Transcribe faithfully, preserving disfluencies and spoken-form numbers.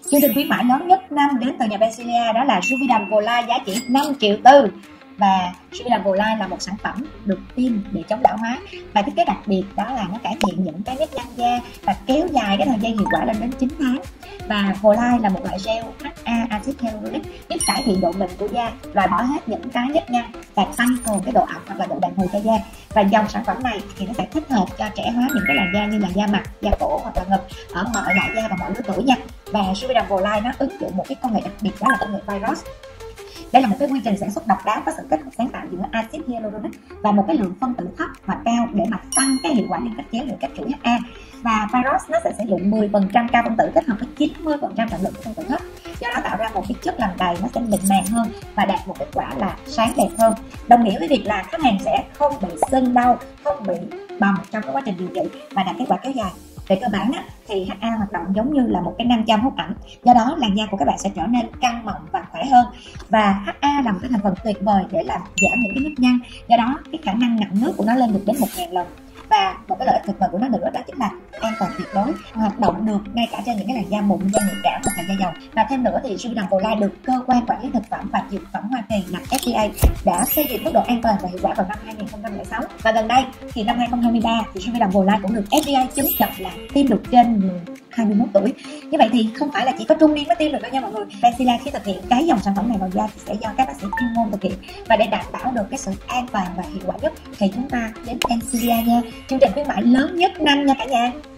Chương trình khuyến mãi lớn nhất năm đến từ nhà Bencilia đó là Juvidam Volai giá trị năm triệu tư. Và Juvidam Volai là một sản phẩm được tiêm để chống lão hóa, và thiết kế đặc biệt đó là nó cải thiện những cái nếp nhăn da và kéo dài cái thời gian hiệu quả lên đến chín tháng. Và Volai là một loại gel hát a acid hyaluronic giúp cải thiện độ mịn của da, loại bỏ hết những cái nếp nhăn và tăng cường cái độ ẩm hoặc là độ đàn hồi cho da. Và dòng sản phẩm này thì nó sẽ thích hợp cho trẻ hóa những cái làn da như là da mặt, da cổ hoặc là ngực ở mọi loại da và mọi lứa tuổi nha. Và Juvidam Volai nó ứng dụng một cái công nghệ đặc biệt đó là công nghệ virus. Đây là một cái quy trình sản xuất độc đáo có sự kết hợp sáng tạo giữa acid hyaluronic và một cái lượng phân tử thấp và cao để mà tăng cái hiệu quả liên kết chéo giữa các chuỗi hát a. Và virus nó sẽ sử dụng mười phần trăm cao phân tử kết hợp với chín mươi phần trăm trọng lượng của phân tử thấp, do đó tạo ra một cái chất làm đầy nó sẽ mịn màng hơn và đạt một kết quả là sáng đẹp hơn, đồng nghĩa với việc là khách hàng sẽ không bị sưng đau, không bị bầm trong cái quá trình điều trị và đạt kết quả kéo dài. Về cơ bản á, thì hát a hoạt động giống như là một cái nam châm hút ẩm, do đó làn da của các bạn sẽ trở nên căng mọng và khỏe hơn. Và hát a là một cái thành phần tuyệt vời để làm giảm những cái nếp nhăn, do đó cái khả năng nặn nước của nó lên được đến một nghìn lần. Và một cái lợi ích tuyệt vời của nó nữa đó chính là an toàn tuyệt đối, hoạt động được ngay cả trên những cái làn da mụn, da nhạy cảm hoặc là da dầu. Và thêm nữa thì Juvidam Volai được cơ quan quản lý thực phẩm và dược phẩm Hoa Kỳ là F D A đã phê duyệt mức độ an toàn và hiệu quả vào năm hai nghìn không trăm lẻ sáu. Và gần đây thì năm hai nghìn không trăm hai mươi ba thì Juvidam Volai cũng được F D A chứng nhận là tiêm được trên người hai mươi mốt tuổi. Như vậy thì không phải là chỉ có trung niên mới tiêm được đâu nha mọi người. Bencilia khi thực hiện cái dòng sản phẩm này vào da thì sẽ do các bác sĩ chuyên môn thực hiện, và để đảm bảo được cái sự an toàn và hiệu quả nhất thì chúng ta đến Bencilia nha. Chương trình khuyến mãi lớn nhất năm nha cả nhà.